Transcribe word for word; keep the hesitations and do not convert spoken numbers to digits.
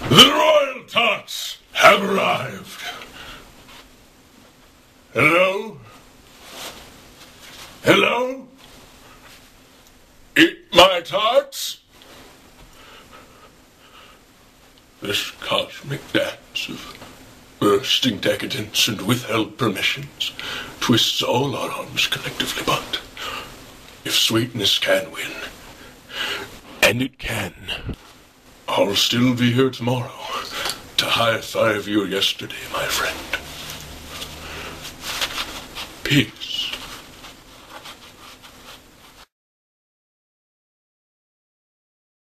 The royal tarts have arrived. Hello? Hello? Eat my tarts? This cosmic dance of bursting decadence and withheld permissions twists all our arms collectively, but if sweetness can win, and it can, I'll still be here tomorrow to high-five your yesterday, my friend. Peace.